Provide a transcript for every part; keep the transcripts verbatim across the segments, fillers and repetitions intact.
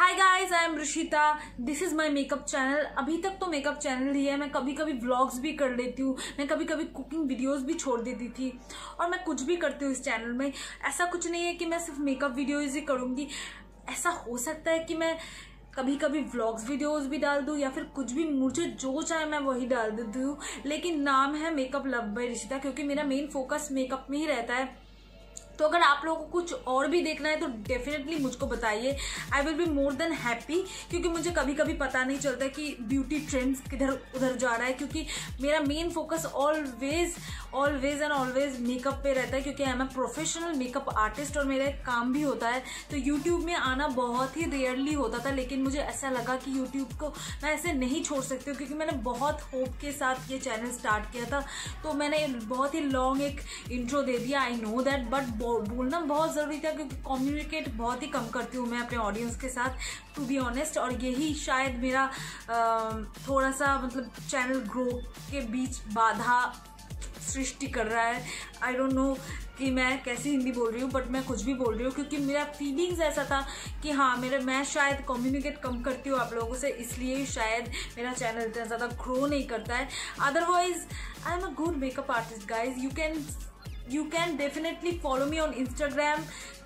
Hi guys, I am Rishita. This is my makeup channel. अभी तक तो मेकअप चैनल ही है। मैं कभी कभी व्लॉग्स भी कर लेती हूँ, मैं कभी कभी कुकिंग वीडियोस भी छोड़ देती थी और मैं कुछ भी करती हूँ इस चैनल में। ऐसा कुछ नहीं है कि मैं सिर्फ मेकअप वीडियोज ही करूँगी। ऐसा हो सकता है कि मैं कभी कभी व्लॉग्स वीडियोस भी डाल दूँ या फिर कुछ भी, मुझे जो चाहे मैं वही डाल देती हूँ। लेकिन नाम है मेकअप लव बाय ऋषिता क्योंकि मेरा मेन फोकस मेकअप में ही रहता है। तो अगर आप लोगों को कुछ और भी देखना है तो डेफिनेटली मुझको बताइए। I will be more than happy, क्योंकि मुझे कभी कभी पता नहीं चलता कि ब्यूटी ट्रेंड्स किधर उधर जा रहा है, क्योंकि मेरा main focus always always and always makeup पे रहता है, क्योंकि I am a professional makeup artist और मेरा एक काम भी होता है। तो यूट्यूब में आना बहुत ही रेयरली होता था, लेकिन मुझे ऐसा लगा कि यूट्यूब को मैं ऐसे नहीं छोड़ सकती हूँ, क्योंकि मैंने बहुत होप के साथ ये चैनल स्टार्ट किया था। तो मैंने बहुत ही लॉन्ग एक इंट्रो दे दिया, आई नो दैट, बट बोलना बहुत ज़रूरी था क्योंकि कम्युनिकेट बहुत ही कम करती हूँ मैं अपने ऑडियंस के साथ, टू बी ऑनेस्ट। और यही शायद मेरा आ, थोड़ा सा मतलब चैनल ग्रो के बीच बाधा सृष्टि कर रहा है। आई डोंट नो कि मैं कैसी हिंदी बोल रही हूँ, बट मैं कुछ भी बोल रही हूँ क्योंकि मेरा फीलिंग्स ऐसा था कि हाँ, मेरे मैं शायद कम्युनिकेट कम करती हूँ आप लोगों से, इसलिए शायद मेरा चैनल इतना ज़्यादा ग्रो नहीं करता है। Otherwise I am a good makeup artist guys. You can You can definitely follow me on Instagram.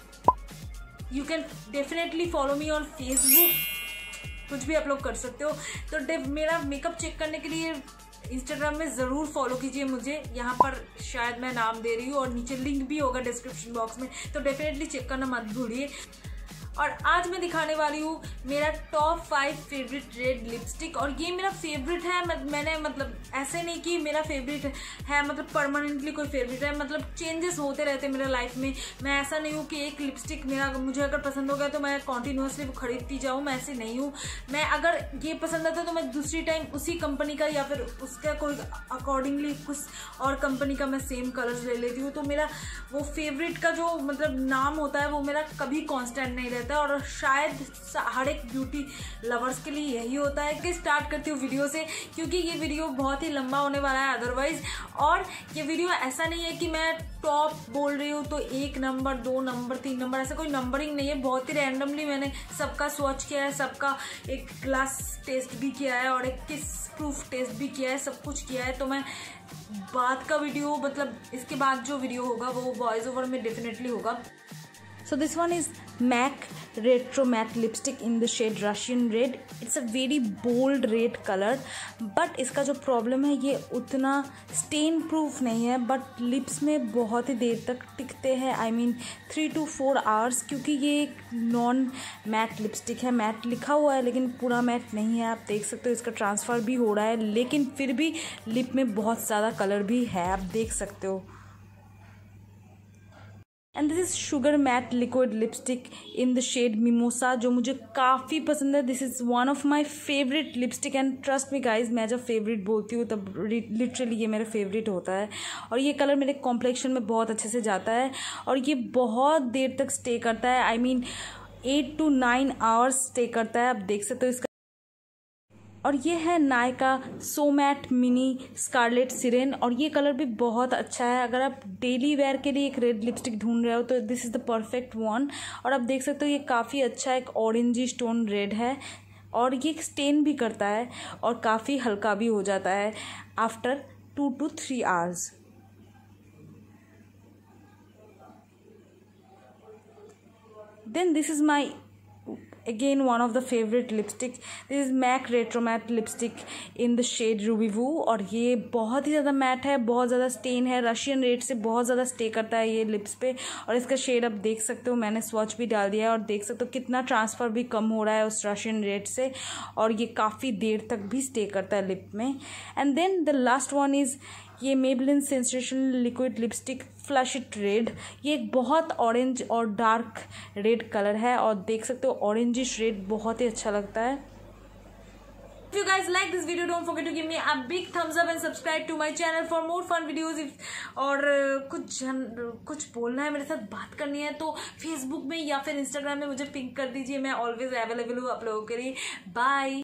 You can definitely follow me on Facebook. कुछ भी आप लोग कर सकते हो। तो मेरा मेकअप चेक करने के लिए इंस्टाग्राम में ज़रूर फॉलो कीजिए मुझे। यहाँ पर शायद मैं नाम दे रही हूँ और नीचे लिंक भी होगा डिस्क्रिप्शन बॉक्स में, तो डेफिनेटली चेक करना मत भूलिए। और आज मैं दिखाने वाली हूँ मेरा top five favourite red lipstick. और ये मेरा फेवरेट है। मैं, मैंने मतलब ऐसे नहीं कि मेरा फेवरेट है मतलब परमानेंटली कोई फेवरेट है, मतलब चेंजेस होते रहते हैं मेरे लाइफ में। मैं ऐसा नहीं हूँ कि एक लिपस्टिक मेरा मुझे अगर पसंद हो गया तो मैं कॉन्टीन्यूसली वो खरीदती जाऊँ, मैं ऐसे नहीं हूँ। मैं अगर ये पसंद आता है तो मैं दूसरी टाइम उसी कंपनी का या फिर उसका कोई अकॉर्डिंगली कुछ और कंपनी का मैं सेम कलर्स ले लेती हूँ। तो मेरा वो फेवरेट का जो मतलब नाम होता है वो मेरा कभी कॉन्स्टेंट नहीं रहता, और शायद हर एक ब्यूटी लवर्स के लिए यही होता है। कि स्टार्ट करती हूँ वीडियो से, क्योंकि ये वीडियो बहुत ही लंबा होने वाला है अदरवाइज। और ये वीडियो ऐसा नहीं है कि मैं टॉप बोल रही हूँ तो एक नंबर, दो नंबर, तीन नंबर, ऐसा कोई नंबरिंग नहीं है। बहुत ही रैंडमली मैंने सबका स्वॉच किया है, सबका एक ग्लास टेस्ट भी किया है और एक किस प्रूफ टेस्ट भी किया है, सब कुछ किया है। तो मैं बाद का वीडियो मतलब इसके बाद जो वीडियो होगा वो वॉइस ओवर में डेफिनेटली होगा। So this one is MAC Retro Matte Lipstick in the shade Russian Red. It's a very bold red color, but इसका जो प्रॉब्लम है ये उतना स्टेन प्रूफ नहीं है, बट लिप्स में बहुत ही देर तक टिकते हैं। I mean three to four hours, क्योंकि ये एक नॉन मैट लिपस्टिक है। मैट लिखा हुआ है लेकिन पूरा मैट नहीं है। आप देख सकते हो इसका ट्रांसफ़र भी हो रहा है, लेकिन फिर भी लिप में बहुत ज़्यादा कलर भी है, आप देख सकते हो। And this is Sugar matte liquid lipstick in the shade Mimosa, जो मुझे काफ़ी पसंद है। This is one of my favourite lipstick and trust me guys, मैं जब फेवरेट बोलती हूँ तब लिटरली ये मेरा फेवरेट होता है। और ये कलर मेरे कॉम्प्लेक्शन में बहुत अच्छे से जाता है और ये बहुत देर तक स्टे करता है। I mean eight to nine hours stay करता है, आप देख सकते हो इसका। और ये है Nykaa so matte mini scarlet siren, और ये कलर भी बहुत अच्छा है। अगर आप डेली वेयर के लिए एक रेड लिपस्टिक ढूंढ रहे हो तो this is the perfect one. और आप देख सकते हो ये काफ़ी अच्छा एक ऑरेंजी स्टोन रेड है और ये स्टेन भी करता है और काफ़ी हल्का भी हो जाता है after two to three hours. Then this is my again one of the favorite lipstick. This is MAC Retro Matte Lipstick in the shade Ruby Woo, और ये बहुत ही ज़्यादा मैट है, बहुत ज़्यादा स्टेन है। रशियन रेड से बहुत ज़्यादा स्टे करता है ये लिप्स पे, और इसका शेड आप देख सकते हो, मैंने स्वॉच भी डाल दिया है और देख सकते हो कितना ट्रांसफ़र भी कम हो रहा है उस रशियन रेड से, और ये काफ़ी देर तक भी स्टे करता है लिप में। And then the last one is ये Maybelline sensational liquid lipstick flush it red. ये एक बहुत ऑरेंज और डार्क रेड कलर है और देख सकते हो ऑरेंजिश रेड बहुत ही अच्छा लगता है। If you guys like this video, don't forget to give me a big thumbs up and subscribe to my channel for more fun videos. If और uh, कुछ जन, कुछ बोलना है, मेरे साथ बात करनी है तो फेसबुक में या फिर इंस्टाग्राम में मुझे पिंक कर दीजिए। मैं ऑलवेज अवेलेबल हूँ आप लोगों के लिए। बाय।